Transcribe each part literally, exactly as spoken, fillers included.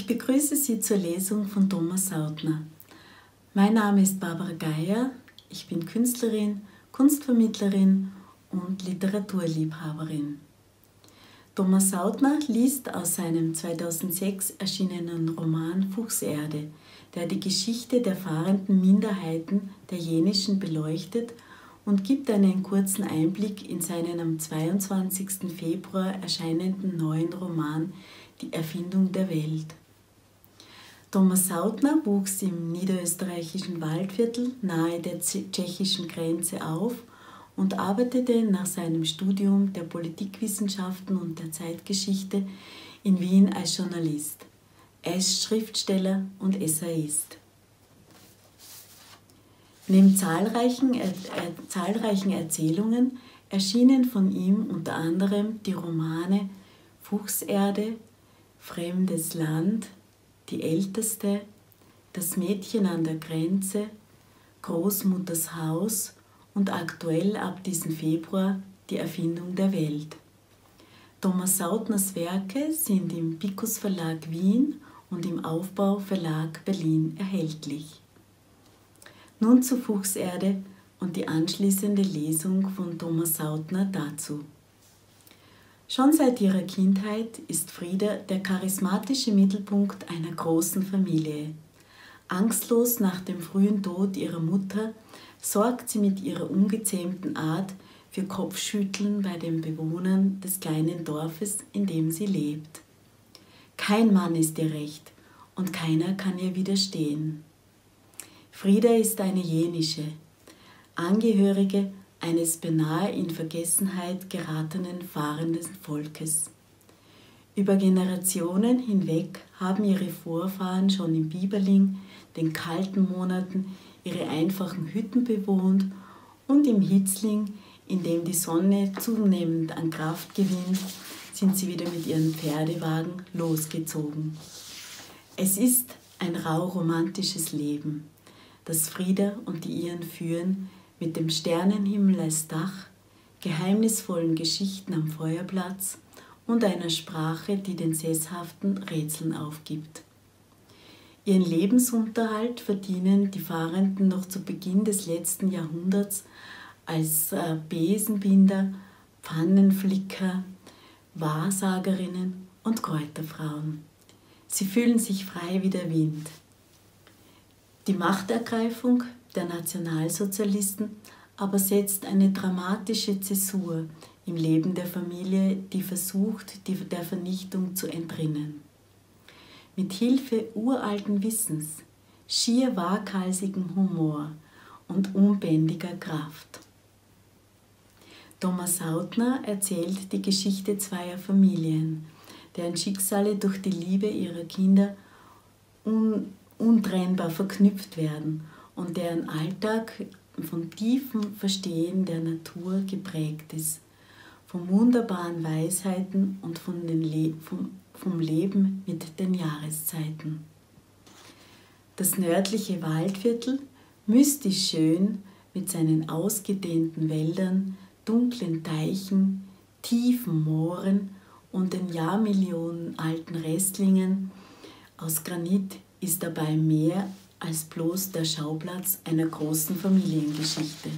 Ich begrüße Sie zur Lesung von Thomas Sautner. Mein Name ist Barbara Geier, ich bin Künstlerin, Kunstvermittlerin und Literaturliebhaberin. Thomas Sautner liest aus seinem zweitausendsechs erschienenen Roman Fuchserde, der die Geschichte der fahrenden Minderheiten der Jenischen beleuchtet und gibt einen kurzen Einblick in seinen am zweiundzwanzigsten Februar erscheinenden neuen Roman Die Erfindung der Welt. Thomas Sautner wuchs im niederösterreichischen Waldviertel nahe der tschechischen Grenze auf und arbeitete nach seinem Studium der Politikwissenschaften und der Zeitgeschichte in Wien als Journalist. Er ist Schriftsteller und Essayist. Neben zahlreichen, er, er, zahlreichen Erzählungen erschienen von ihm unter anderem die Romane Fuchserde, Fremdes Land, Die Älteste, Das Mädchen an der Grenze, Großmutters Haus und aktuell ab diesem Februar Die Erfindung der Welt. Thomas Sautners Werke sind im Picus Verlag Wien und im Aufbau Verlag Berlin erhältlich. Nun zu Fuchserde und die anschließende Lesung von Thomas Sautner dazu. Schon seit ihrer Kindheit ist Frieda der charismatische Mittelpunkt einer großen Familie. Angstlos nach dem frühen Tod ihrer Mutter sorgt sie mit ihrer ungezähmten Art für Kopfschütteln bei den Bewohnern des kleinen Dorfes, in dem sie lebt. Kein Mann ist ihr recht und keiner kann ihr widerstehen. Frieda ist eine jenische, Angehörige eines beinahe in Vergessenheit geratenen fahrenden Volkes. Über Generationen hinweg haben ihre Vorfahren schon im Bieberling, den kalten Monaten, ihre einfachen Hütten bewohnt und im Hitzling, in dem die Sonne zunehmend an Kraft gewinnt, sind sie wieder mit ihren Pferdewagen losgezogen. Es ist ein rau romantisches Leben, das Frieda und die ihren führen, mit dem Sternenhimmel als Dach, geheimnisvollen Geschichten am Feuerplatz und einer Sprache, die den Sesshaften Rätseln aufgibt. Ihren Lebensunterhalt verdienen die Fahrenden noch zu Beginn des letzten Jahrhunderts als Besenbinder, Pfannenflicker, Wahrsagerinnen und Kräuterfrauen. Sie fühlen sich frei wie der Wind. Die Machtergreifung der Nationalsozialisten aber setzt eine dramatische Zäsur im Leben der Familie, die versucht, die der Vernichtung zu entrinnen. Mit Hilfe uralten Wissens, schier waghalsigem Humor und unbändiger Kraft. Thomas Sautner erzählt die Geschichte zweier Familien, deren Schicksale durch die Liebe ihrer Kinder un untrennbar verknüpft werden und deren Alltag von tiefem Verstehen der Natur geprägt ist, von wunderbaren Weisheiten und von den Le vom, vom Leben mit den Jahreszeiten. Das nördliche Waldviertel, mystisch schön mit seinen ausgedehnten Wäldern, dunklen Teichen, tiefen Mooren und den Jahrmillionen alten Restlingen aus Granit, ist dabei mehr als bloß der Schauplatz einer großen Familiengeschichte.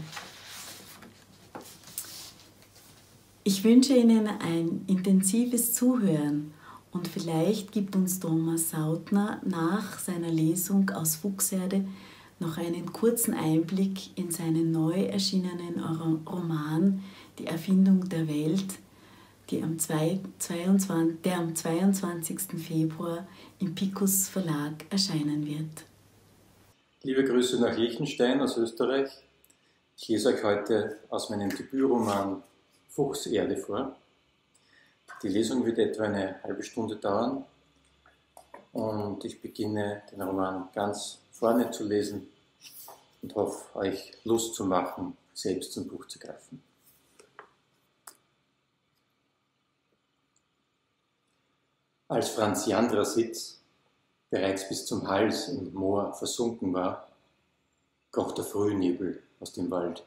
Ich wünsche Ihnen ein intensives Zuhören und vielleicht gibt uns Thomas Sautner nach seiner Lesung aus Fuchserde noch einen kurzen Einblick in seinen neu erschienenen Roman Die Erfindung der Welt, die am zweiundzwanzigsten, der am zweiundzwanzigsten Februar im Picus Verlag erscheinen wird. Liebe Grüße nach Liechtenstein aus Österreich. Ich lese euch heute aus meinem Debütroman Fuchserde vor. Die Lesung wird etwa eine halbe Stunde dauern und ich beginne den Roman ganz vorne zu lesen und hoffe, euch Lust zu machen, selbst zum Buch zu greifen. Als Franz Jandrasitz bereits bis zum Hals im Moor versunken war, kroch der Frühnebel aus dem Wald.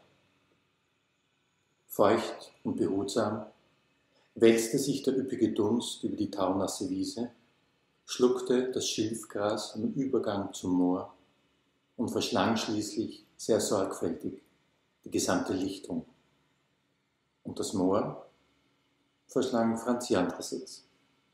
Feucht und behutsam wälzte sich der üppige Dunst über die taunasse Wiese schluckte das Schilfgras am Übergang zum Moor und verschlang schließlich sehr sorgfältig die gesamte Lichtung. Und das Moor verschlang Franz Jandrusitz.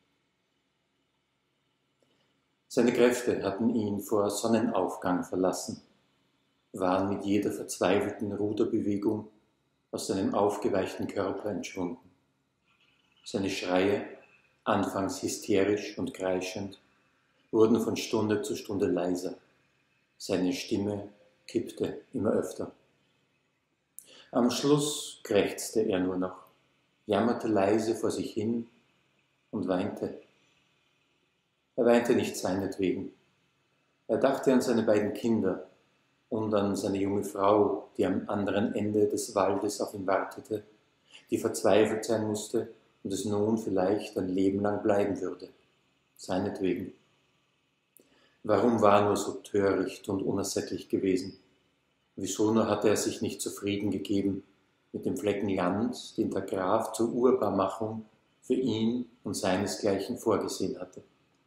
Seine Kräfte hatten ihn vor Sonnenaufgang verlassen, waren mit jeder verzweifelten Ruderbewegung aus seinem aufgeweichten Körper entschwunden. Seine Schreie, anfangs hysterisch und kreischend, wurden von Stunde zu Stunde leiser. Seine Stimme kippte immer öfter. Am Schluss krächzte er nur noch, jammerte leise vor sich hin und weinte. Er weinte nicht seinetwegen. Er dachte an seine beiden Kinder und an seine junge Frau, die am anderen Ende des Waldes auf ihn wartete, die verzweifelt sein musste und es nun vielleicht ein Leben lang bleiben würde. Seinetwegen. Warum war er nur so töricht und unersättlich gewesen? Wieso nur hatte er sich nicht zufrieden gegeben mit dem Flecken Land, den der Graf zur Urbarmachung für ihn und seinesgleichen vorgesehen hatte?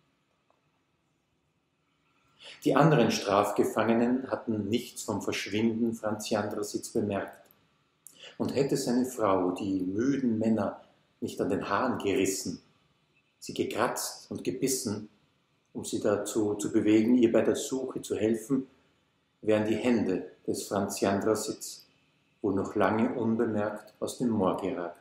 Die anderen Strafgefangenen hatten nichts vom Verschwinden Franz Jandrusitz bemerkt. Und hätte seine Frau die müden Männer nicht an den Haaren gerissen, sie gekratzt und gebissen, um sie dazu zu bewegen, ihr bei der Suche zu helfen, wären die Hände des Franz Jandrusitz wohl noch lange unbemerkt aus dem Moor geragt.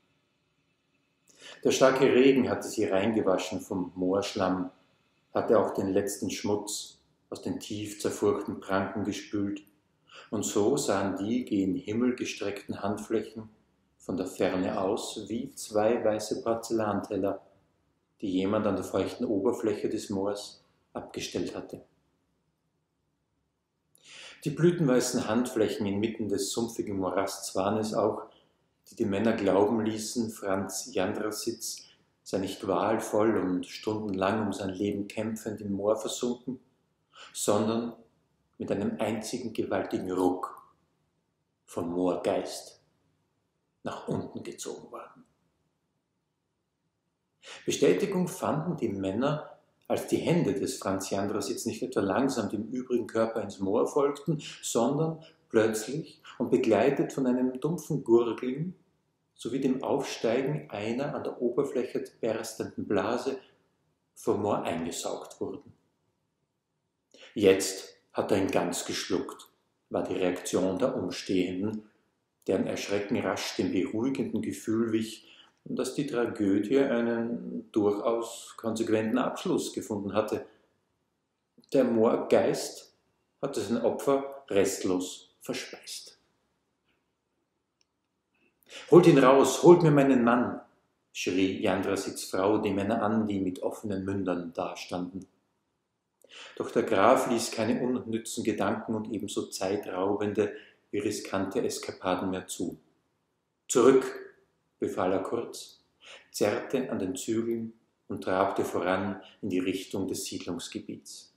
Der starke Regen hatte sie reingewaschen vom Moorschlamm, hatte auch den letzten Schmutz aus den tief zerfurchten Pranken gespült, und so sahen die gen Himmel gestreckten Handflächen von der Ferne aus wie zwei weiße Porzellanteller, die jemand an der feuchten Oberfläche des Moors abgestellt hatte. Die blütenweißen Handflächen inmitten des sumpfigen Morasts waren es auch, die die Männer glauben ließen, Franz Jandrusitz sei nicht qualvoll und stundenlang um sein Leben kämpfend im Moor versunken, sondern mit einem einzigen gewaltigen Ruck vom Moorgeist nach unten gezogen worden. Bestätigung fanden die Männer, als die Hände des Franz Jandrusitz nicht etwa langsam dem übrigen Körper ins Moor folgten, sondern plötzlich und begleitet von einem dumpfen Gurgeln sowie dem Aufsteigen einer an der Oberfläche berstenden Blase vom Moor eingesaugt wurden. Jetzt hat er ihn ganz geschluckt, war die Reaktion der Umstehenden, deren Erschrecken rasch dem beruhigenden Gefühl wich, dass die Tragödie einen durchaus konsequenten Abschluss gefunden hatte. Der Moorgeist hatte sein Opfer restlos verspeist. »Holt ihn raus, holt mir meinen Mann«, schrie Jandrusitz' Frau die Männer an, die mit offenen Mündern dastanden. Doch der Graf ließ keine unnützen Gedanken und ebenso zeitraubende wie riskante Eskapaden mehr zu. »Zurück«, befahl er kurz, zerrte an den Zügeln und trabte voran in die Richtung des Siedlungsgebiets.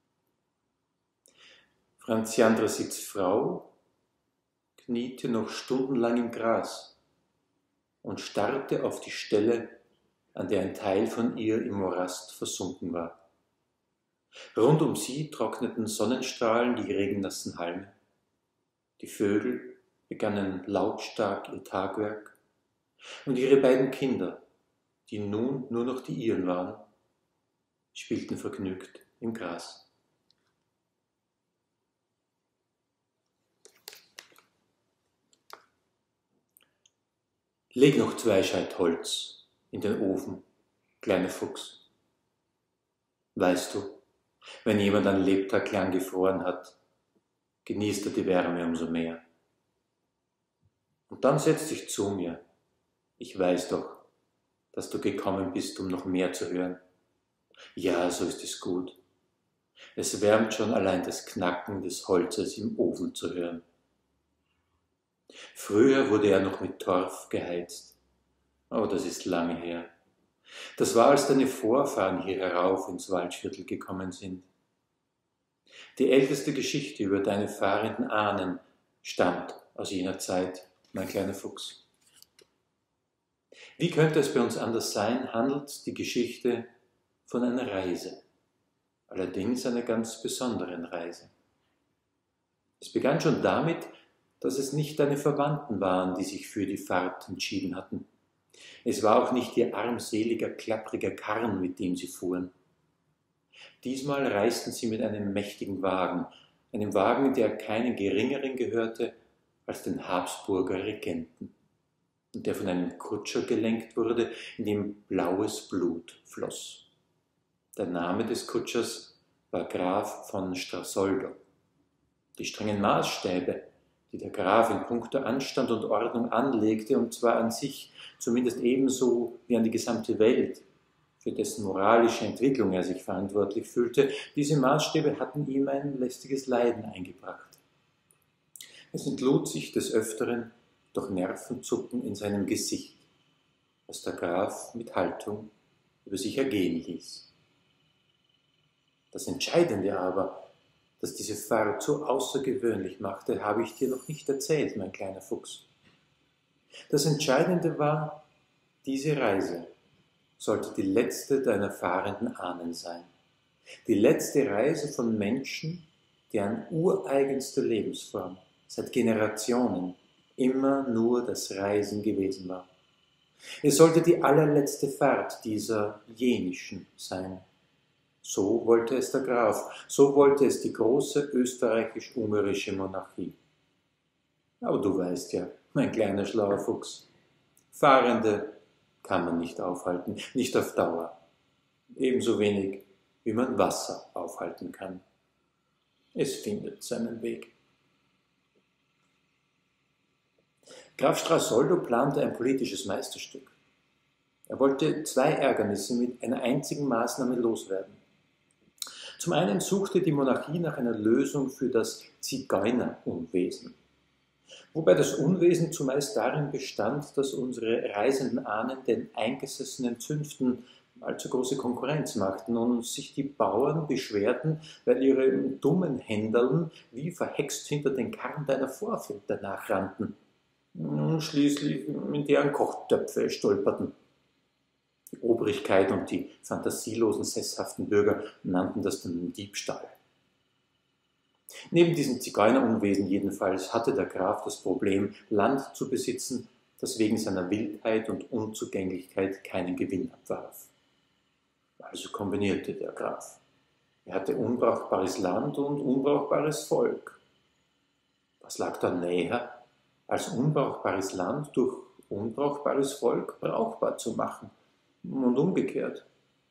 Franz Jandrusitz' Frau kniete noch stundenlang im Gras und starrte auf die Stelle, an der ein Teil von ihr im Morast versunken war. Rund um sie trockneten Sonnenstrahlen die regennassen Halme. Die Vögel begannen lautstark ihr Tagwerk, und ihre beiden Kinder, die nun nur noch die ihren waren, spielten vergnügt im Gras. »Leg noch zwei Scheit Holz in den Ofen, kleiner Fuchs. Weißt du, wenn jemand an Lebtag lang gefroren hat, genießt er die Wärme umso mehr. Und dann setz dich zu mir. Ich weiß doch, dass du gekommen bist, um noch mehr zu hören. Ja, so ist es gut. Es wärmt schon allein das Knacken des Holzes im Ofen zu hören. Früher wurde er noch mit Torf geheizt, aber das ist lange her. Das war, als deine Vorfahren hier herauf ins Waldviertel gekommen sind. Die älteste Geschichte über deine fahrenden Ahnen stammt aus jener Zeit, mein kleiner Fuchs. Wie könnte es bei uns anders sein, handelt die Geschichte von einer Reise, allerdings einer ganz besonderen Reise. Es begann schon damit, dass es nicht deine Verwandten waren, die sich für die Fahrt entschieden hatten. Es war auch nicht ihr armseliger, klappriger Karren, mit dem sie fuhren. Diesmal reisten sie mit einem mächtigen Wagen, einem Wagen, der keinen geringeren gehörte als den Habsburger Regenten, und der von einem Kutscher gelenkt wurde, in dem blaues Blut floss. Der Name des Kutschers war Graf von Strassoldo. Die strengen Maßstäbe, die der Graf in puncto Anstand und Ordnung anlegte, und zwar an sich zumindest ebenso wie an die gesamte Welt, für dessen moralische Entwicklung er sich verantwortlich fühlte, diese Maßstäbe hatten ihm ein lästiges Leiden eingebracht. Es entlud sich des Öfteren durch Nervenzucken in seinem Gesicht, was der Graf mit Haltung über sich ergehen ließ. Das Entscheidende aber, das diese Fahrt so außergewöhnlich machte, habe ich dir noch nicht erzählt, mein kleiner Fuchs. Das Entscheidende war, diese Reise sollte die letzte deiner fahrenden Ahnen sein. Die letzte Reise von Menschen, deren ureigenste Lebensform seit Generationen immer nur das Reisen gewesen war. Es sollte die allerletzte Fahrt dieser jenischen sein. So wollte es der Graf, so wollte es die große österreichisch-ungarische Monarchie. Aber du weißt ja, mein kleiner schlauer Fuchs, Fahrende kann man nicht aufhalten, nicht auf Dauer. Ebenso wenig, wie man Wasser aufhalten kann. Es findet seinen Weg. Graf Strassoldo plante ein politisches Meisterstück. Er wollte zwei Ärgernisse mit einer einzigen Maßnahme loswerden. Zum einen suchte die Monarchie nach einer Lösung für das Zigeunerunwesen, wobei das Unwesen zumeist darin bestand, dass unsere reisenden Ahnen den eingesessenen Zünften allzu große Konkurrenz machten und sich die Bauern beschwerten, weil ihre dummen Händeln wie verhext hinter den Karren deiner Vorväter nachrannten und schließlich in deren Kochtöpfe stolperten. Die Obrigkeit und die fantasielosen, sesshaften Bürger nannten das dann Diebstahl. Neben diesem Zigeunerunwesen jedenfalls hatte der Graf das Problem, Land zu besitzen, das wegen seiner Wildheit und Unzugänglichkeit keinen Gewinn abwarf. Also kombinierte der Graf. Er hatte unbrauchbares Land und unbrauchbares Volk. Was lag da näher, als unbrauchbares Land durch unbrauchbares Volk brauchbar zu machen und umgekehrt?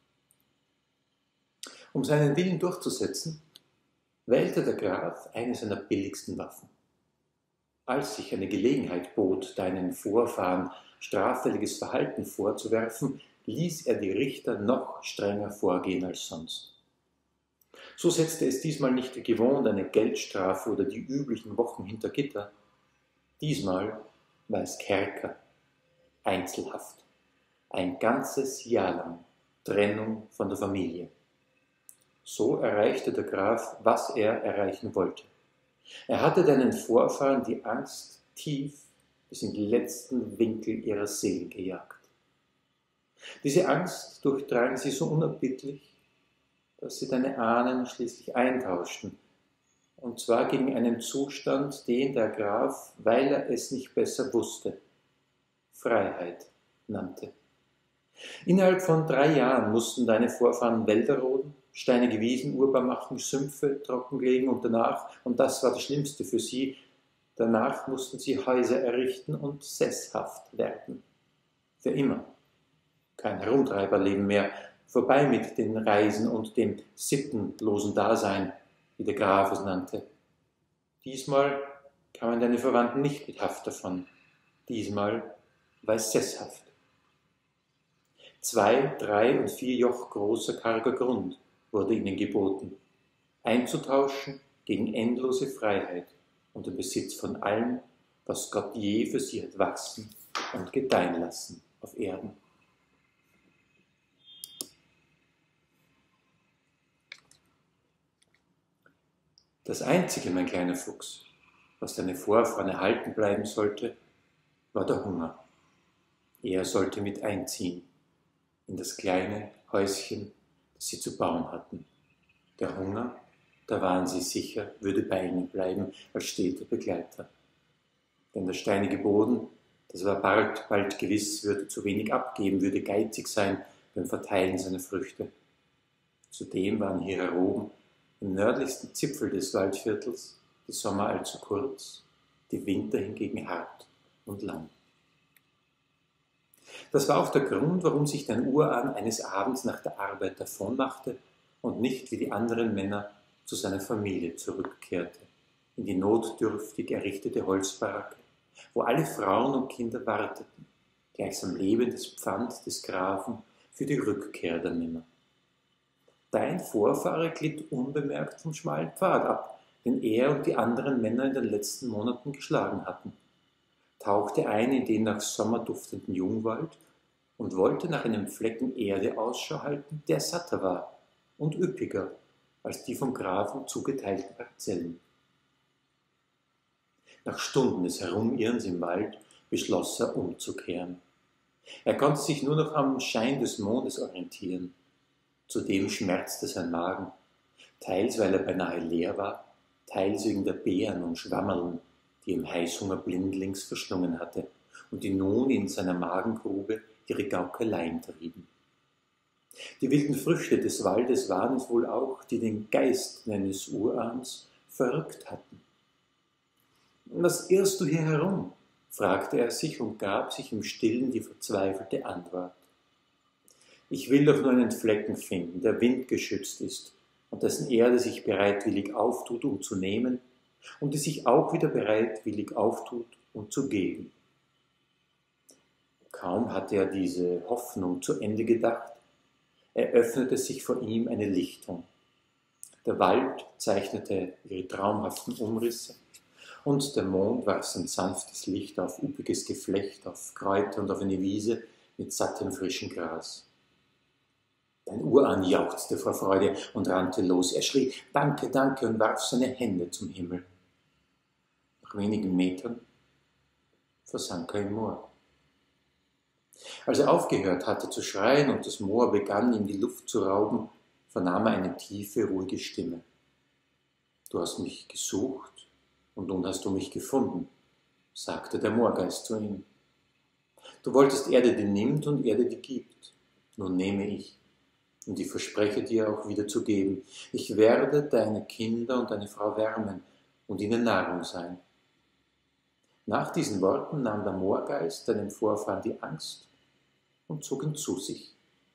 Um seinen Willen durchzusetzen, wählte der Graf eine seiner billigsten Waffen. Als sich eine Gelegenheit bot, deinen Vorfahren straffälliges Verhalten vorzuwerfen, ließ er die Richter noch strenger vorgehen als sonst. So setzte es diesmal nicht wie gewohnt eine Geldstrafe oder die üblichen Wochen hinter Gitter. Diesmal war es Kerker, Einzelhaft, ein ganzes Jahr lang Trennung von der Familie. So erreichte der Graf, was er erreichen wollte. Er hatte deinen Vorfahren die Angst tief bis in die letzten Winkel ihrer Seelen gejagt. Diese Angst durchdrang sie so unerbittlich, dass sie deine Ahnen schließlich eintauschten, und zwar gegen einen Zustand, den der Graf, weil er es nicht besser wusste, Freiheit nannte. Innerhalb von drei Jahren mussten deine Vorfahren Wälder roden, steinige Wiesen urbar machen, Sümpfe trockenlegen und danach, und das war das Schlimmste für sie, danach mussten sie Häuser errichten und sesshaft werden. Für immer. Kein Herumtreiberleben mehr, vorbei mit den Reisen und dem sittenlosen Dasein, wie der Graf es nannte. Diesmal kamen deine Verwandten nicht mit Haft davon. Diesmal war es sesshaft. Zwei, drei und vier Joch großer karger Grund wurde ihnen geboten, einzutauschen gegen endlose Freiheit und den Besitz von allem, was Gott je für sie hat wachsen und gedeihen lassen auf Erden. Das Einzige, mein kleiner Fuchs, was deine Vorfahren erhalten bleiben sollte, war der Hunger. Er sollte mit einziehen in das kleine Häuschen, sie zu bauen hatten. Der Hunger, da waren sie sicher, würde bei ihnen bleiben als steter Begleiter. Denn der steinige Boden, das war bald, bald gewiss, würde zu wenig abgeben, würde geizig sein beim Verteilen seiner Früchte. Zudem waren hier heroben, im nördlichsten Zipfel des Waldviertels, die Sommer allzu kurz, die Winter hingegen hart und lang. Das war auch der Grund, warum sich dein Urahn eines Abends nach der Arbeit davonmachte und nicht wie die anderen Männer zu seiner Familie zurückkehrte, in die notdürftig errichtete Holzbaracke, wo alle Frauen und Kinder warteten, gleichsam lebendes Pfand des Grafen für die Rückkehr der Männer. Dein Vorfahre glitt unbemerkt vom schmalen Pfad ab, den er und die anderen Männer in den letzten Monaten geschlagen hatten, tauchte ein in den nach Sommer duftenden Jungwald und wollte nach einem Flecken Erde Ausschau halten, der satter war und üppiger als die vom Grafen zugeteilten Parzellen. Nach Stunden des Herumirrens im Wald beschloss er, umzukehren. Er konnte sich nur noch am Schein des Mondes orientieren. Zudem schmerzte sein Magen, teils weil er beinahe leer war, teils wegen der Beeren und Schwammerln, die ihm Heißhunger blindlings verschlungen hatte und die nun in seiner Magengrube ihre Gaukeleien trieben. Die wilden Früchte des Waldes waren es wohl auch, die den Geist deines Urahns verrückt hatten. »Was irrst du hier herum?« fragte er sich und gab sich im Stillen die verzweifelte Antwort. »Ich will doch nur einen Flecken finden, der windgeschützt ist und dessen Erde sich bereitwillig auftut, um zu nehmen, und die sich auch wieder bereitwillig auftut, um zu geben.« Kaum hatte er diese Hoffnung zu Ende gedacht, eröffnete sich vor ihm eine Lichtung. Der Wald zeichnete ihre traumhaften Umrisse und der Mond warf sein sanftes Licht auf üppiges Geflecht, auf Kräuter und auf eine Wiese mit sattem frischen Gras. Dein Urahn jauchzte vor Freude und rannte los. Er schrie »Danke, danke« und warf seine Hände zum Himmel. Nach wenigen Metern versank er im Moor. Als er aufgehört hatte zu schreien und das Moor begann, ihm die Luft zu rauben, vernahm er eine tiefe, ruhige Stimme. »Du hast mich gesucht und nun hast du mich gefunden«, sagte der Moorgeist zu ihm. »Du wolltest Erde, die nimmt und Erde, die gibt. Nun nehme ich, und ich verspreche dir auch wieder zu geben. Ich werde deine Kinder und deine Frau wärmen und ihnen Nahrung sein.« Nach diesen Worten nahm der Moorgeist deinem Vorfahren die Angst und zog ihn zu sich.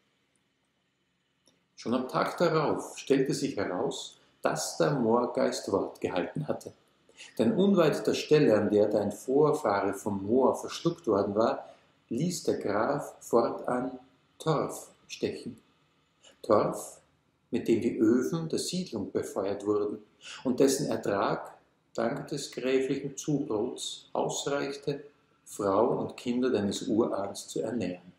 Schon am Tag darauf stellte sich heraus, dass der Moorgeist Wort gehalten hatte. Denn unweit der Stelle, an der dein Vorfahre vom Moor verschluckt worden war, ließ der Graf fortan Torf stechen. Torf, mit dem die Öfen der Siedlung befeuert wurden und dessen Ertrag dank des gräflichen Zubrots ausreichte, Frau und Kinder deines Urahns zu ernähren.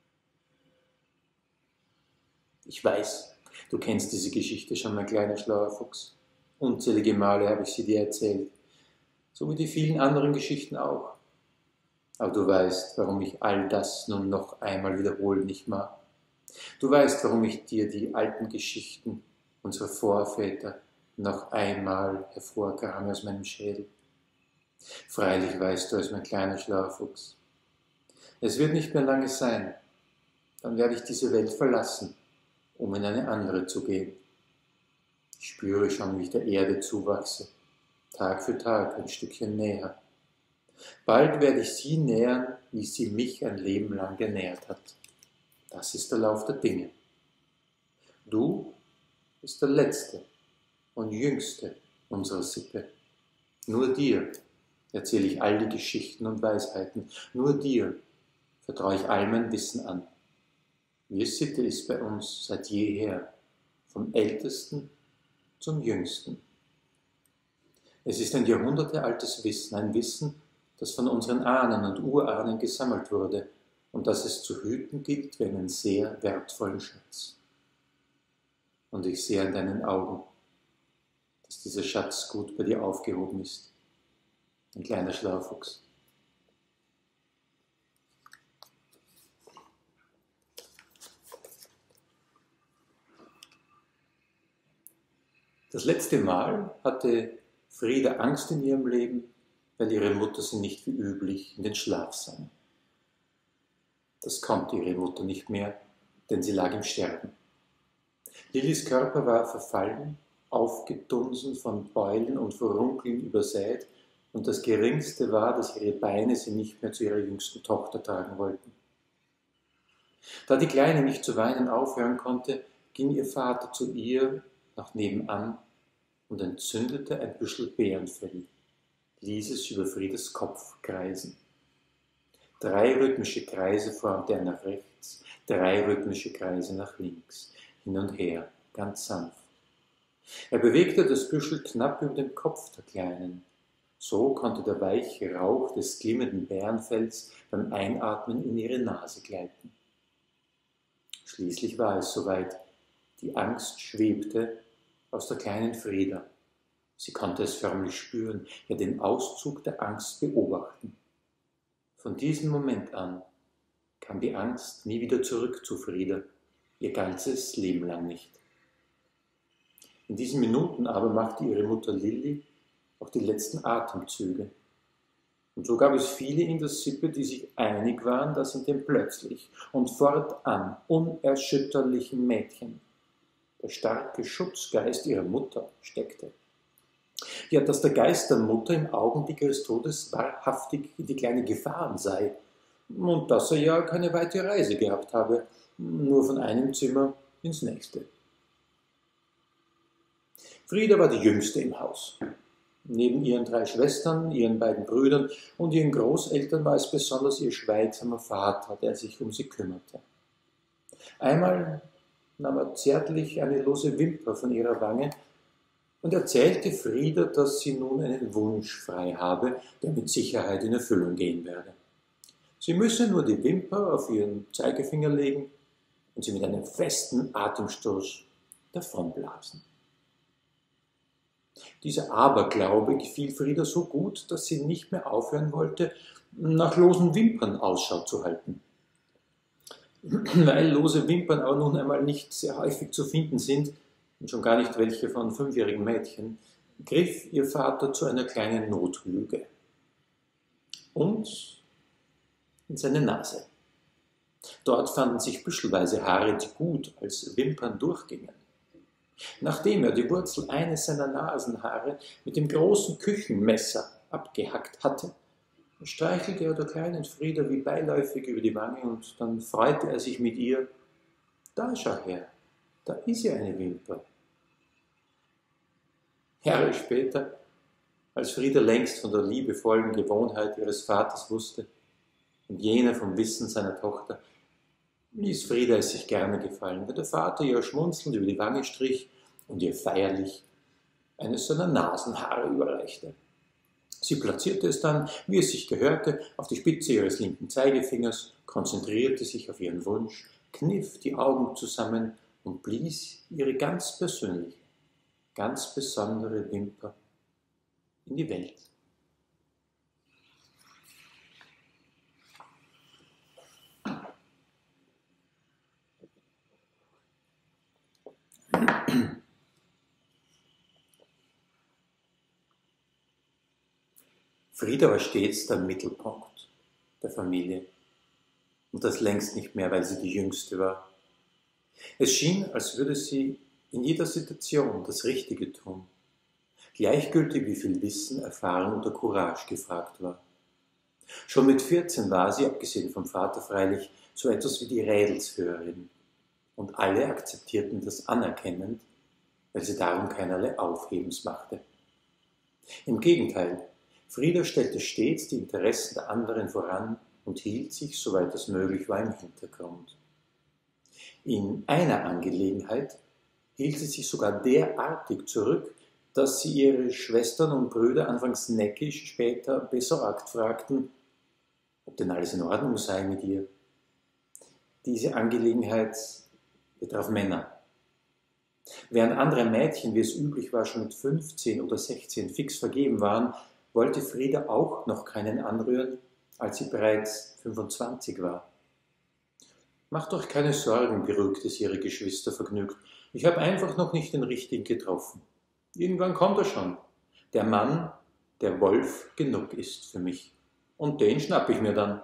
Ich weiß, du kennst diese Geschichte schon, mein kleiner schlauer Fuchs. Unzählige Male habe ich sie dir erzählt, so wie die vielen anderen Geschichten auch. Aber du weißt, warum ich all das nun noch einmal wiederholen nicht mag. Du weißt, warum ich dir die alten Geschichten unserer Vorväter noch einmal hervorkrame aus meinem Schädel. Freilich weißt du es, mein kleiner schlauer Fuchs. Es wird nicht mehr lange sein, dann werde ich diese Welt verlassen, um in eine andere zu gehen. Ich spüre schon, wie ich der Erde zuwachse, Tag für Tag ein Stückchen näher. Bald werde ich sie nähern, wie sie mich ein Leben lang genährt hat. Das ist der Lauf der Dinge. Du bist der Letzte und Jüngste unserer Sippe. Nur dir erzähle ich all die Geschichten und Weisheiten. Nur dir vertraue ich all mein Wissen an. Wir Sitte ist bei uns seit jeher, vom Ältesten zum Jüngsten. Es ist ein jahrhundertealtes Wissen, ein Wissen, das von unseren Ahnen und Urahnen gesammelt wurde und das es zu hüten gilt wie einen sehr wertvollen Schatz. Und ich sehe an deinen Augen, dass dieser Schatz gut bei dir aufgehoben ist, ein kleiner Schlaufuchs. Das letzte Mal hatte Frieda Angst in ihrem Leben, weil ihre Mutter sie nicht wie üblich in den Schlaf sang. Das konnte ihre Mutter nicht mehr, denn sie lag im Sterben. Lillys Körper war verfallen, aufgedunsen von Beulen und Furunkeln übersät, und das Geringste war, dass ihre Beine sie nicht mehr zu ihrer jüngsten Tochter tragen wollten. Da die Kleine nicht zu weinen aufhören konnte, ging ihr Vater zu ihr nach nebenan und entzündete ein Büschel Beerenfell, ließ es über Friedas Kopf kreisen. Drei rhythmische Kreise formte er nach rechts, drei rhythmische Kreise nach links, hin und her, ganz sanft. Er bewegte das Büschel knapp über dem Kopf der Kleinen. So konnte der weiche Rauch des glimmenden Bärenfells beim Einatmen in ihre Nase gleiten. Schließlich war es soweit. Die Angst schwebte aus der kleinen Frieda. Sie konnte es förmlich spüren, ja den Auszug der Angst beobachten. Von diesem Moment an kam die Angst nie wieder zurück zu Frieda, ihr ganzes Leben lang nicht. In diesen Minuten aber machte ihre Mutter Lilli auch die letzten Atemzüge. Und so gab es viele in der Sippe, die sich einig waren, dass in dem plötzlich und fortan unerschütterlichen Mädchen der starke Schutzgeist ihrer Mutter steckte. Ja, dass der Geist der Mutter im Augenblick ihres Todes wahrhaftig die Kleine gefahren sei und dass er ja keine weite Reise gehabt habe, nur von einem Zimmer ins nächste. Frieda war die Jüngste im Haus. Neben ihren drei Schwestern, ihren beiden Brüdern und ihren Großeltern war es besonders ihr schweigsamer Vater, der sich um sie kümmerte. Einmal nahm er zärtlich eine lose Wimper von ihrer Wange und erzählte Frieda, dass sie nun einen Wunsch frei habe, der mit Sicherheit in Erfüllung gehen werde. Sie müsse nur die Wimper auf ihren Zeigefinger legen und sie mit einem festen Atemstoß davonblasen. Dieser Aberglaube gefiel Frieda so gut, dass sie nicht mehr aufhören wollte, nach losen Wimpern Ausschau zu halten. Weil lose Wimpern aber nun einmal nicht sehr häufig zu finden sind, und schon gar nicht welche von fünfjährigen Mädchen, griff ihr Vater zu einer kleinen Notlüge und in seine Nase. Dort fanden sich büschelweise Haare, die gut als Wimpern durchgingen. Nachdem er die Wurzel eines seiner Nasenhaare mit dem großen Küchenmesser abgehackt hatte, streichelte er der kleinen Frieda wie beiläufig über die Wange und dann freute er sich mit ihr. Da schau her, da ist ja eine Wimper. Jahre später, als Frieda längst von der liebevollen Gewohnheit ihres Vaters wusste und jener vom Wissen seiner Tochter, ließ Frieda es sich gerne gefallen, wenn der Vater ihr schmunzelnd über die Wange strich und ihr feierlich eines seiner Nasenhaare überreichte. Sie platzierte es dann, wie es sich gehörte, auf die Spitze ihres linken Zeigefingers, konzentrierte sich auf ihren Wunsch, kniff die Augen zusammen und blies ihre ganz persönliche, ganz besondere Wimper in die Welt. Frieda war stets der Mittelpunkt der Familie und das längst nicht mehr, weil sie die Jüngste war. Es schien, als würde sie in jeder Situation das Richtige tun, gleichgültig wie viel Wissen, Erfahrung oder Courage gefragt war. Schon mit vierzehn war sie, abgesehen vom Vater freilich, so etwas wie die Rädelsführerin und alle akzeptierten das anerkennend, weil sie darum keinerlei Aufhebens machte. Im Gegenteil, Frieda stellte stets die Interessen der anderen voran und hielt sich, soweit es möglich war, im Hintergrund. In einer Angelegenheit hielt sie sich sogar derartig zurück, dass sie ihre Schwestern und Brüder anfangs neckisch, später besorgt fragten, ob denn alles in Ordnung sei mit ihr. Diese Angelegenheit betraf Männer. Während andere Mädchen, wie es üblich war, schon mit fünfzehn oder sechzehn fix vergeben waren, wollte Frieda auch noch keinen anrühren, als sie bereits fünfundzwanzig war. Macht euch keine Sorgen, beruhigte sie ihre Geschwister vergnügt. Ich habe einfach noch nicht den richtigen getroffen. Irgendwann kommt er schon. Der Mann, der Wolf genug ist für mich. Und den schnapp ich mir dann.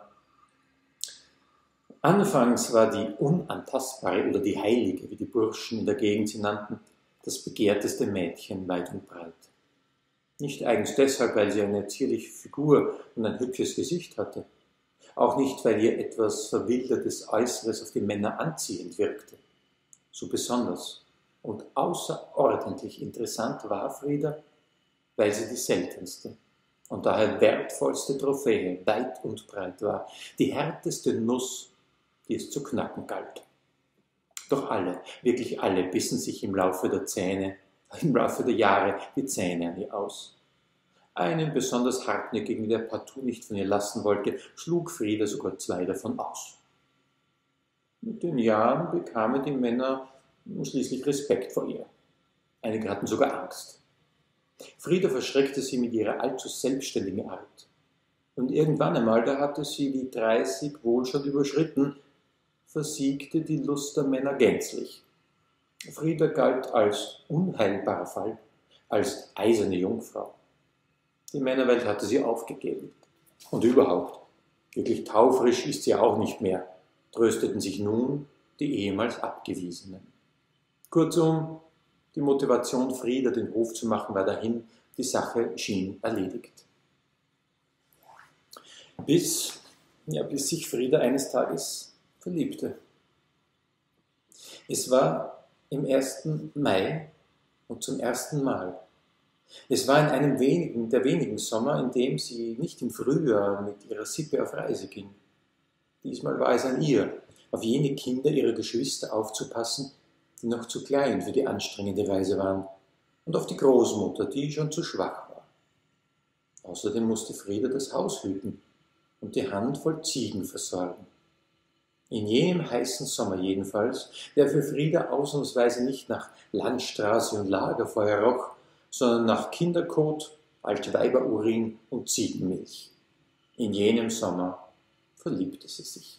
Anfangs war die Unantastbare oder die Heilige, wie die Burschen in der Gegend sie nannten, das begehrteste Mädchen weit und breit. Nicht eigens deshalb, weil sie eine zierliche Figur und ein hübsches Gesicht hatte. Auch nicht, weil ihr etwas verwildertes Äußeres auf die Männer anziehend wirkte. So besonders und außerordentlich interessant war Frida, weil sie die seltenste und daher wertvollste Trophäe weit und breit war, die härteste Nuss, die es zu knacken galt. Doch alle, wirklich alle, bissen sich im Laufe der Zähne, im Laufe der Jahre die Zähne an ihr aus. Einen besonders hartnäckigen, der partout nicht von ihr lassen wollte, schlug Frida sogar zwei davon aus. Mit den Jahren bekamen die Männer schließlich Respekt vor ihr. Einige hatten sogar Angst. Frida verschreckte sie mit ihrer allzu selbstständigen Art. Und irgendwann einmal, da hatte sie die dreißig wohl schon überschritten, versiegte die Lust der Männer gänzlich. Frida galt als unheilbarer Fall, als eiserne Jungfrau. Die Männerwelt hatte sie aufgegeben. Und überhaupt, wirklich taufrisch ist sie auch nicht mehr, trösteten sich nun die ehemals Abgewiesenen. Kurzum, die Motivation, Frida den Hof zu machen, war dahin, die Sache schien erledigt. Bis, ja, bis sich Frida eines Tages verliebte. Es war im ersten Mai und zum ersten Mal. Es war in einem wenigen, der wenigen Sommer, in dem sie nicht im Frühjahr mit ihrer Sippe auf Reise ging. Diesmal war es an ihr, auf jene Kinder ihrer Geschwister aufzupassen, die noch zu klein für die anstrengende Reise waren, und auf die Großmutter, die schon zu schwach war. Außerdem musste Frida das Haus hüten und die Handvoll Ziegen versorgen. In jenem heißen Sommer jedenfalls, der für Frida ausnahmsweise nicht nach Landstraße und Lagerfeuer roch, sondern nach Kinderkot, Altweiberurin und Ziegenmilch. In jenem Sommer verliebte sie sich.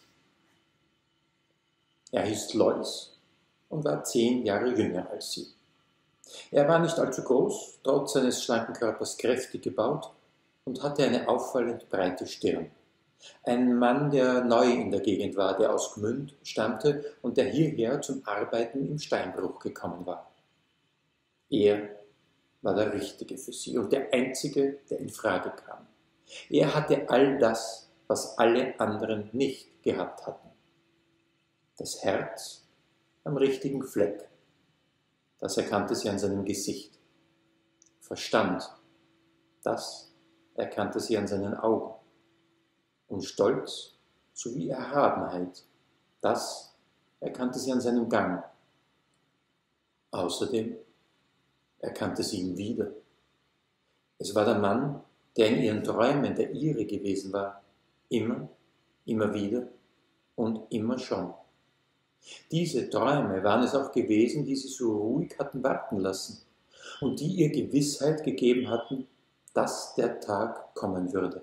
Er hieß Lois und war zehn Jahre jünger als sie. Er war nicht allzu groß, trotz seines schlanken Körpers kräftig gebaut und hatte eine auffallend breite Stirn. Ein Mann, der neu in der Gegend war, der aus Gmünd stammte und der hierher zum Arbeiten im Steinbruch gekommen war. Er war der Richtige für sie und der Einzige, der in Frage kam. Er hatte all das, was alle anderen nicht gehabt hatten. Das Herz am richtigen Fleck, das erkannte sie an seinem Gesicht. Verstand, das erkannte sie an seinen Augen. Und Stolz sowie Erhabenheit, das erkannte sie an seinem Gang. Außerdem erkannte sie ihn wieder. Es war der Mann, der in ihren Träumen der ihre gewesen war, immer, immer wieder und immer schon. Diese Träume waren es auch gewesen, die sie so ruhig hatten warten lassen und die ihr Gewissheit gegeben hatten, dass der Tag kommen würde.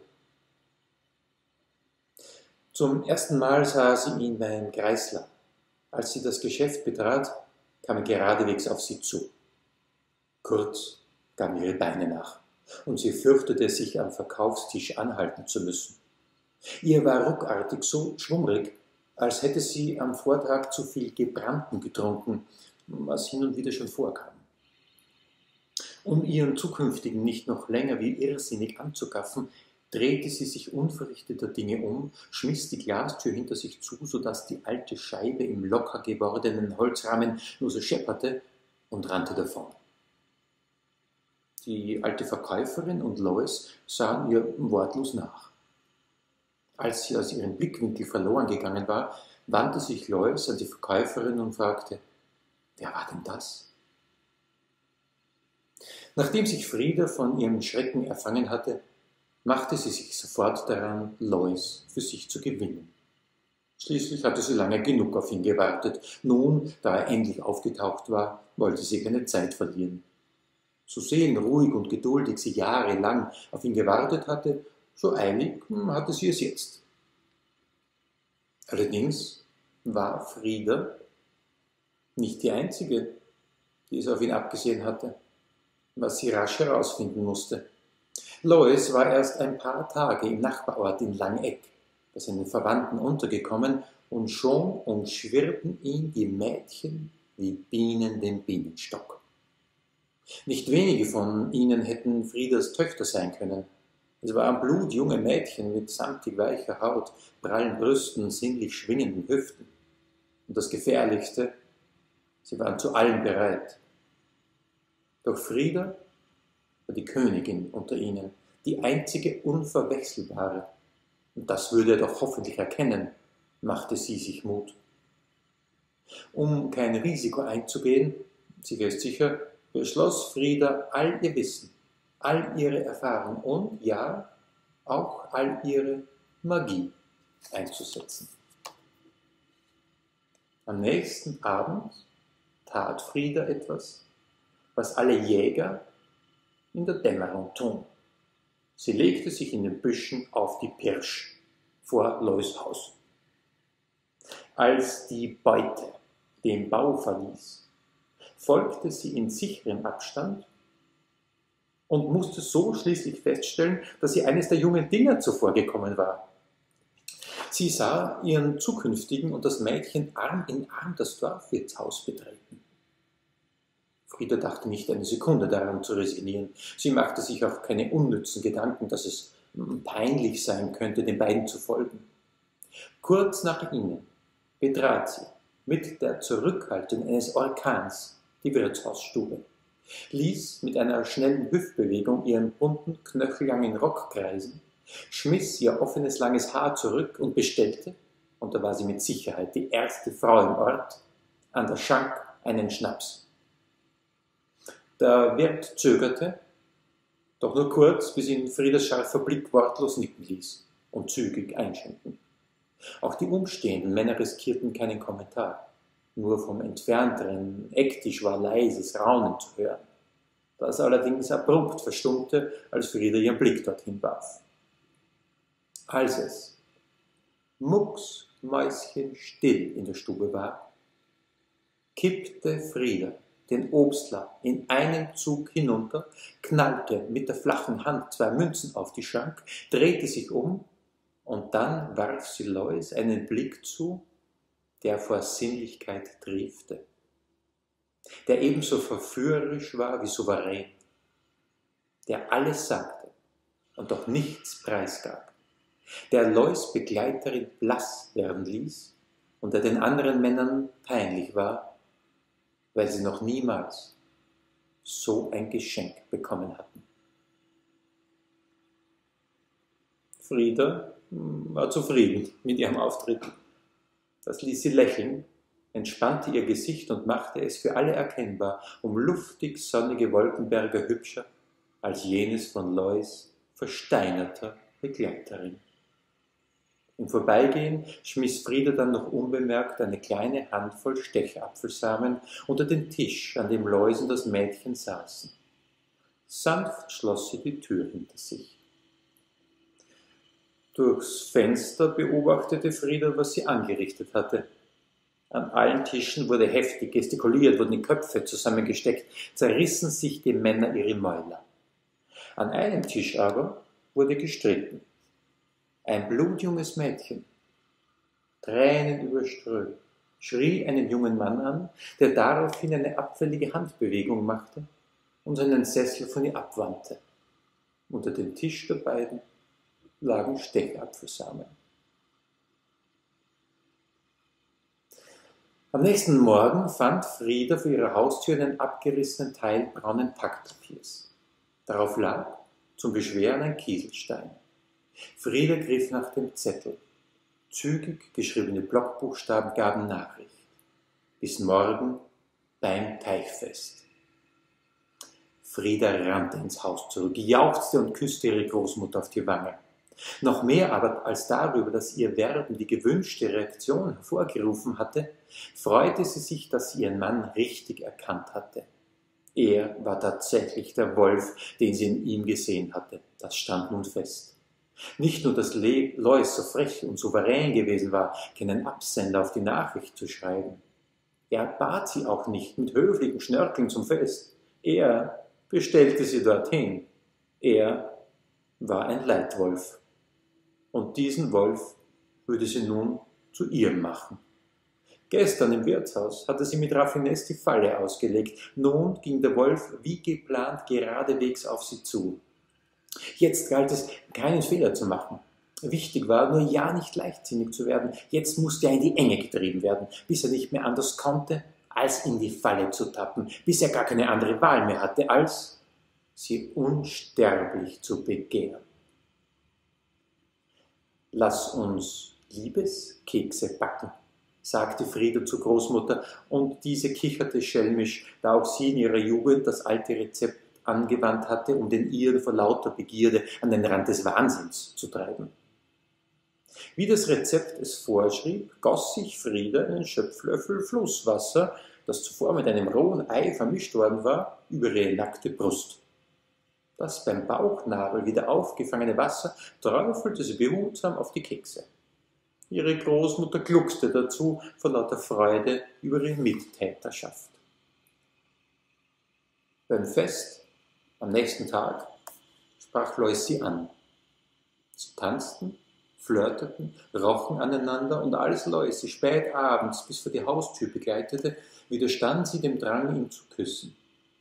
Zum ersten Mal sah sie ihn beim Kreisler. Als sie das Geschäft betrat, kam er geradewegs auf sie zu. Kurz gaben ihre Beine nach, und sie fürchtete, sich am Verkaufstisch anhalten zu müssen. Ihr war ruckartig so schwummrig, als hätte sie am Vortag zu viel Gebrannten getrunken, was hin und wieder schon vorkam. Um ihren Zukünftigen nicht noch länger wie irrsinnig anzugaffen, drehte sie sich unverrichteter Dinge um, schmiss die Glastür hinter sich zu, sodass die alte Scheibe im locker gewordenen Holzrahmen nur so schepperte, und rannte davon. Die alte Verkäuferin und Lois sahen ihr wortlos nach. Als sie aus ihrem Blickwinkel verloren gegangen war, wandte sich Lois an die Verkäuferin und fragte, wer war denn das? Nachdem sich Frida von ihrem Schrecken erfangen hatte, machte sie sich sofort daran, Lois für sich zu gewinnen. Schließlich hatte sie lange genug auf ihn gewartet. Nun, da er endlich aufgetaucht war, wollte sie keine Zeit verlieren. So seelenruhig und geduldig sie jahrelang auf ihn gewartet hatte, so eilig hatte sie es jetzt. Allerdings war Frida nicht die Einzige, die es auf ihn abgesehen hatte. was sie rasch herausfinden musste. Lois war erst ein paar Tage im Nachbarort in Langeck bei seinen Verwandten untergekommen, und schon umschwirrten ihn die Mädchen wie Bienen den Bienenstock. Nicht wenige von ihnen hätten Friedas Töchter sein können. Es waren blutjunge Mädchen mit samtig weicher Haut, prallen Brüsten und sinnlich schwingenden Hüften. Und das Gefährlichste, sie waren zu allem bereit. Doch Frieda war die Königin unter ihnen, die einzige Unverwechselbare. Und das würde er doch hoffentlich erkennen, machte sie sich Mut. Um kein Risiko einzugehen, sicher ist sicher, beschloss Frieda, all ihr Wissen, all ihre Erfahrung und, ja, auch all ihre Magie einzusetzen. Am nächsten Abend tat Frieda etwas, was alle Jäger in der Dämmerung tun. Sie legte sich in den Büschen auf die Pirsch vor Lois Haus. Als die Beute den Bau verließ, folgte sie in sicherem Abstand und musste so schließlich feststellen, dass sie eines der jungen Diener zuvor gekommen war. Sie sah ihren Zukünftigen und das Mädchen Arm in Arm das Dorfwirtshaus betreten. Frieda dachte nicht eine Sekunde daran zu resignieren. Sie machte sich auch keine unnützen Gedanken, dass es peinlich sein könnte, den beiden zu folgen. Kurz nach ihnen betrat sie mit der Zurückhaltung eines Orkans die Wirtshausstube, ließ mit einer schnellen Hüftbewegung ihren bunten, knöchellangen Rock kreisen, schmiss ihr offenes, langes Haar zurück und bestellte, und da war sie mit Sicherheit die erste Frau im Ort, an der Schank einen Schnaps. Der Wirt zögerte, doch nur kurz, bis ihn Friedas scharfer Blick wortlos nicken ließ und zügig einschenken. Auch die umstehenden Männer riskierten keinen Kommentar. Nur vom entfernteren Ecktisch war leises Raunen zu hören, das allerdings abrupt verstummte, als Frieda ihren Blick dorthin warf. Als es mucksmäuschenstill in der Stube war, kippte Frieda den Obstler in einem Zug hinunter, knallte mit der flachen Hand zwei Münzen auf die Schank, drehte sich um, und dann warf sie Lois einen Blick zu, der vor Sinnlichkeit triefte, der ebenso verführerisch war wie souverän, der alles sagte und doch nichts preisgab, der Lois Begleiterin blass werden ließ und der den anderen Männern peinlich war, weil sie noch niemals so ein Geschenk bekommen hatten. Frieda war zufrieden mit ihrem Auftritt. Das ließ sie lächeln, entspannte ihr Gesicht und machte es für alle erkennbar um luftig sonnige Wolkenberge hübscher als jenes von Lois versteinerter Begleiterin. Im Vorbeigehen schmiss Frieda dann noch unbemerkt eine kleine Handvoll Stechapfelsamen unter den Tisch, an dem Lois und das Mädchen saßen. Sanft schloss sie die Tür hinter sich. Durchs Fenster beobachtete Frieda, was sie angerichtet hatte. An allen Tischen wurde heftig gestikuliert, wurden die Köpfe zusammengesteckt, zerrissen sich die Männer ihre Mäuler. An einem Tisch aber wurde gestritten. Ein blutjunges Mädchen, tränenüberströmt, schrie einen jungen Mann an, der daraufhin eine abfällige Handbewegung machte und seinen Sessel von ihr abwandte. Unter dem Tisch der beiden lagen Stechapfelsamen. Am nächsten Morgen fand Frieda vor ihrer Haustür einen abgerissenen Teil braunen Packpapiers. Darauf lag zum Beschweren ein Kieselstein. Frieda griff nach dem Zettel. Zügig geschriebene Blockbuchstaben gaben Nachricht. Bis morgen beim Teichfest. Frieda rannte ins Haus zurück, jauchzte und küsste ihre Großmutter auf die Wange. Noch mehr aber als darüber, dass ihr Werben die gewünschte Reaktion hervorgerufen hatte, freute sie sich, dass sie ihren Mann richtig erkannt hatte. Er war tatsächlich der Wolf, den sie in ihm gesehen hatte. Das stand nun fest. Nicht nur, dass Lois so frech und souverän gewesen war, keinen Absender auf die Nachricht zu schreiben. Er bat sie auch nicht mit höflichen Schnörkeln zum Fest. Er bestellte sie dorthin. Er war ein Leitwolf. Und diesen Wolf würde sie nun zu ihrem machen. Gestern im Wirtshaus hatte sie mit Raffinesse die Falle ausgelegt. Nun ging der Wolf wie geplant geradewegs auf sie zu. Jetzt galt es, keinen Fehler zu machen. Wichtig war nur ja nicht leichtsinnig zu werden. Jetzt musste er in die Enge getrieben werden, bis er nicht mehr anders konnte, als in die Falle zu tappen, bis er gar keine andere Wahl mehr hatte, als sie unsterblich zu begehren. Lass uns Liebeskekse backen, sagte Frieda zur Großmutter, und diese kicherte schelmisch, da auch sie in ihrer Jugend das alte Rezept angewandt hatte, um den ihren vor lauter Begierde an den Rand des Wahnsinns zu treiben. Wie das Rezept es vorschrieb, goss sich Frieda einen Schöpflöffel Flusswasser, das zuvor mit einem rohen Ei vermischt worden war, über ihre nackte Brust. Das beim Bauchnabel wieder aufgefangene Wasser träufelte sie behutsam auf die Kekse. Ihre Großmutter gluckste dazu vor lauter Freude über ihre Mittäterschaft. Beim Fest, am nächsten Tag, sprach Lois sie an. Sie tanzten, flirteten, rochen aneinander, und als Lois sie spät abends bis vor die Haustür begleitete, widerstand sie dem Drang, ihn zu küssen.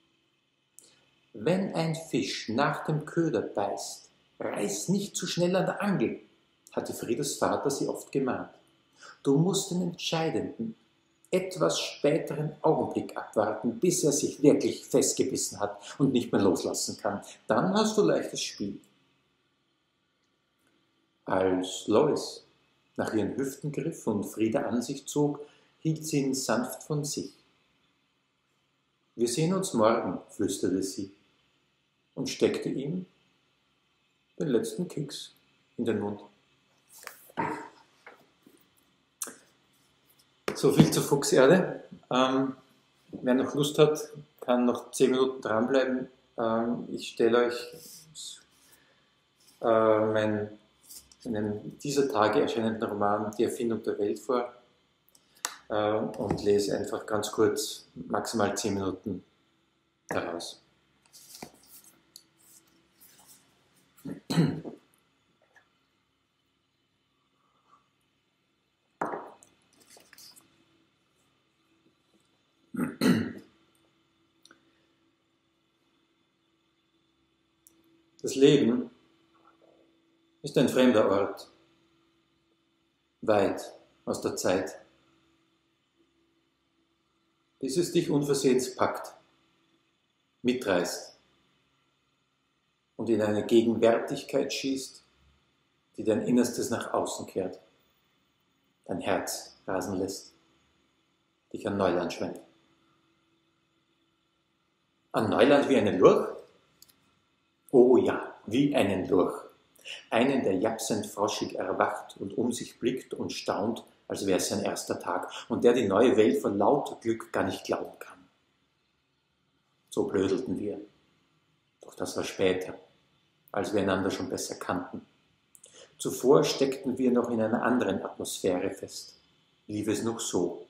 Wenn ein Fisch nach dem Köder beißt, reiß nicht zu schnell an der Angel, hatte Friedas Vater sie oft gemahnt. Du musst den entscheidenden, etwas späteren Augenblick abwarten, bis er sich wirklich festgebissen hat und nicht mehr loslassen kann. Dann hast du leichtes Spiel. Als Lois nach ihren Hüften griff und Frieda an sich zog, hielt sie ihn sanft von sich. Wir sehen uns morgen, flüsterte sie und steckte ihm den letzten Keks in den Mund. So viel zur Fuchserde. Ähm, wer noch Lust hat, kann noch zehn Minuten dranbleiben. Ähm, ich stelle euch äh, meinen in dieser Tage erscheinenden Roman Die Erfindung der Welt vor äh, und lese einfach ganz kurz, maximal zehn Minuten daraus. Das Leben ist ein fremder Ort, weit aus der Zeit, bis es dich unversehens packt, mitreißt und in eine Gegenwärtigkeit schießt, die dein Innerstes nach außen kehrt, dein Herz rasen lässt, dich an Neuland schwemmt. An Neuland wie einen Lurch? Oh ja, wie einen Lurch. Einen, der japsend froschig erwacht und um sich blickt und staunt, als wäre es sein erster Tag, und der die neue Welt vor lauter Glück gar nicht glauben kann. So blödelten wir. Doch das war später, als wir einander schon besser kannten. Zuvor steckten wir noch in einer anderen Atmosphäre fest. Lief es noch so.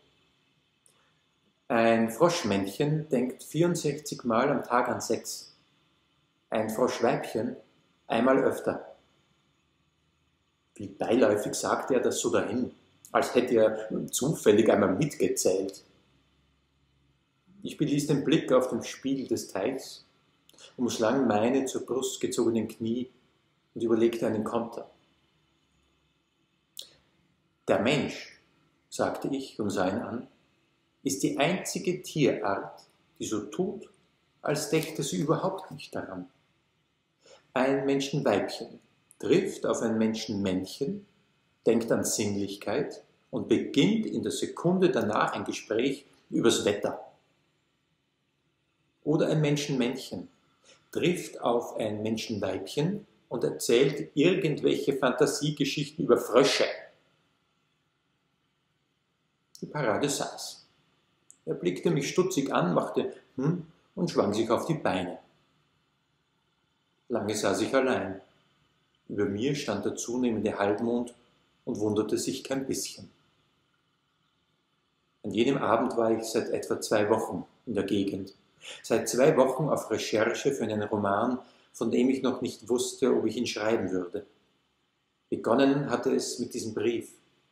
Ein Froschmännchen denkt vierundsechzig Mal am Tag an Sex. Ein Froschweibchen einmal öfter. Wie beiläufig sagte er das so dahin, als hätte er zufällig einmal mitgezählt. Ich beließ den Blick auf den Spiegel des Teichs, umschlang meine zur Brust gezogenen Knie und überlegte einen Konter. Der Mensch, sagte ich und sah ihn an, ist die einzige Tierart, die so tut, als dächte sie überhaupt nicht daran. Ein Menschenweibchen trifft auf ein Menschenmännchen, denkt an Sinnlichkeit und beginnt in der Sekunde danach ein Gespräch übers Wetter. Oder ein Menschenmännchen trifft auf ein Menschenweibchen und erzählt irgendwelche Fantasiegeschichten über Frösche. Die Parade saß. Er blickte mich stutzig an, machte hm und schwang sich auf die Beine. Lange saß ich allein. Über mir stand der zunehmende Halbmond und wunderte sich kein bisschen. An jenem Abend war ich seit etwa zwei Wochen in der Gegend. Seit zwei Wochen auf Recherche für einen Roman, von dem ich noch nicht wusste, ob ich ihn schreiben würde. Begonnen hatte es mit diesem Brief.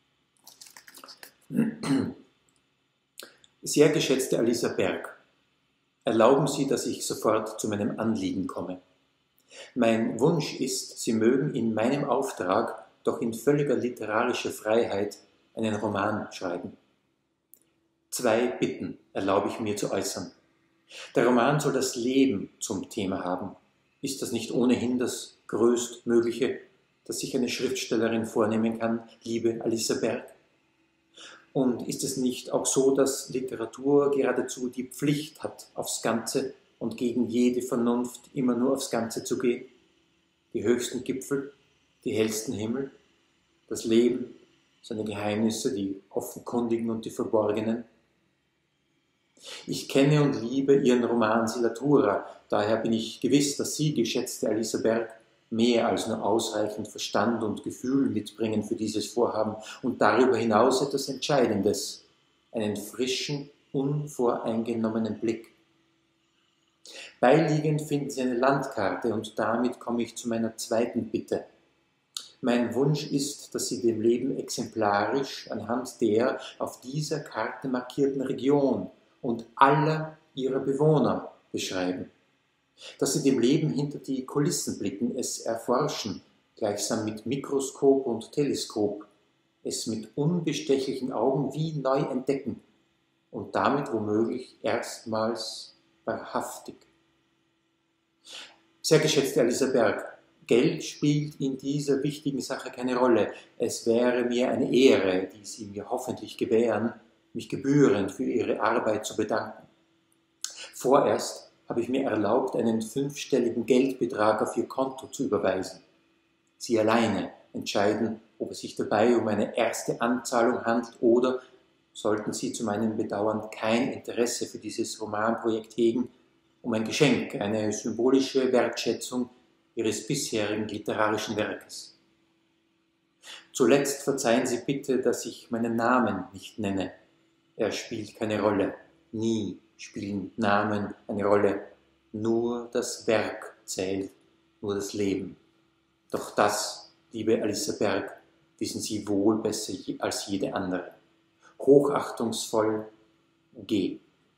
Sehr geschätzte Alisa Berg, erlauben Sie, dass ich sofort zu meinem Anliegen komme. Mein Wunsch ist, Sie mögen in meinem Auftrag, doch in völliger literarischer Freiheit, einen Roman schreiben. Zwei Bitten erlaube ich mir zu äußern. Der Roman soll das Leben zum Thema haben. Ist das nicht ohnehin das größtmögliche, das sich eine Schriftstellerin vornehmen kann, liebe Alisa Berg? Und ist es nicht auch so, dass Literatur geradezu die Pflicht hat, aufs Ganze und gegen jede Vernunft immer nur aufs Ganze zu gehen? Die höchsten Gipfel, die hellsten Himmel, das Leben, seine Geheimnisse, die offenkundigen und die verborgenen. Ich kenne und liebe Ihren Roman Silatura, daher bin ich gewiss, dass Sie, geschätzte Alisa Berg, mehr als nur ausreichend Verstand und Gefühl mitbringen für dieses Vorhaben und darüber hinaus etwas Entscheidendes, einen frischen, unvoreingenommenen Blick. Beiliegend finden Sie eine Landkarte und damit komme ich zu meiner zweiten Bitte. Mein Wunsch ist, dass Sie dem Leben exemplarisch anhand der auf dieser Karte markierten Region und aller ihrer Bewohner beschreiben. Dass Sie dem Leben hinter die Kulissen blicken, es erforschen, gleichsam mit Mikroskop und Teleskop, es mit unbestechlichen Augen wie neu entdecken und damit womöglich erstmals wahrhaftig. Sehr geschätzte Alisa Berg, Geld spielt in dieser wichtigen Sache keine Rolle. Es wäre mir eine Ehre, die Sie mir hoffentlich gewähren, mich gebührend für Ihre Arbeit zu bedanken. Vorerst habe ich mir erlaubt, einen fünfstelligen Geldbetrag auf Ihr Konto zu überweisen. Sie alleine entscheiden, ob es sich dabei um eine erste Anzahlung handelt oder, sollten Sie zu meinem Bedauern kein Interesse für dieses Romanprojekt hegen, um ein Geschenk, eine symbolische Wertschätzung Ihres bisherigen literarischen Werkes. Zuletzt verzeihen Sie bitte, dass ich meinen Namen nicht nenne. Er spielt keine Rolle. Nie spielen Namen eine Rolle. Nur das Werk zählt, nur das Leben. Doch das, liebe Alisa Berg, wissen Sie wohl besser als jede andere. Hochachtungsvoll, G.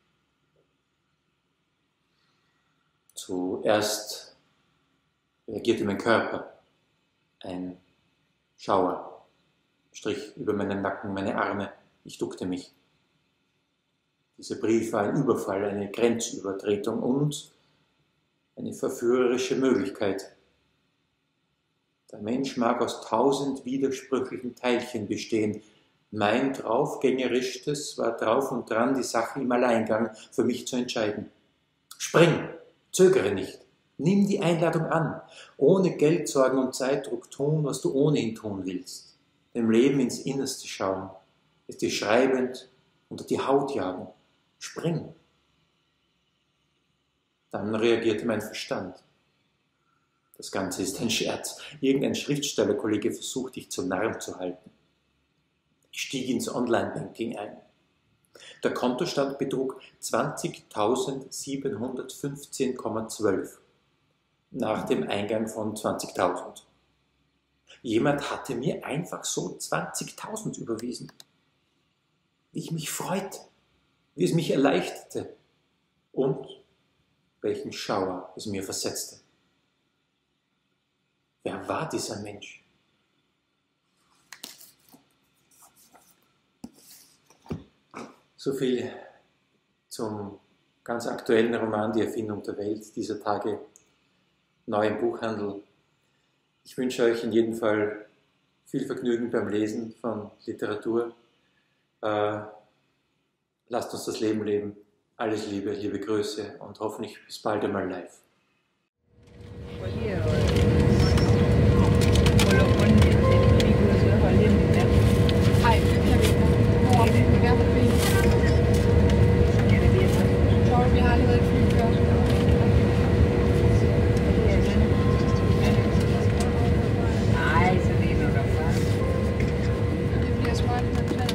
Zuerst reagierte mein Körper. Ein Schauer strich über meinen Nacken, meine Arme. Ich duckte mich. Dieser Brief war ein Überfall, eine Grenzübertretung und eine verführerische Möglichkeit. Der Mensch mag aus tausend widersprüchlichen Teilchen bestehen. Mein draufgängerischtes war drauf und dran, die Sache im Alleingang für mich zu entscheiden. Spring, zögere nicht, nimm die Einladung an, ohne Geldsorgen und Zeitdruck tun, was du ohnehin tun willst. Dem Leben ins Innerste schauen, es dir schreibend unter die Haut jagen. Spring. Dann reagierte mein Verstand. Das Ganze ist ein Scherz. Irgendein Schriftstellerkollege versucht, dich zum Narren zu halten. Ich stieg ins Online-Banking ein. Der Kontostand betrug zwanzigtausendsiebenhundertfünfzehn Komma zwölf nach dem Eingang von zwanzigtausend. Jemand hatte mir einfach so zwanzigtausend überwiesen. Wie ich mich freute, wie es mich erleichterte und welchen Schauer es mir versetzte. Wer war dieser Mensch? So viel zum ganz aktuellen Roman Die Erfindung der Welt, dieser Tage neu im Buchhandel. Ich wünsche euch in jedem Fall viel Vergnügen beim Lesen von Literatur. Äh, lasst uns das Leben leben. Alles Liebe, liebe Grüße und hoffentlich bis bald einmal live. Vi har aldrig været i fly før. Nej, så det er noget derfra. Det bliver smart, men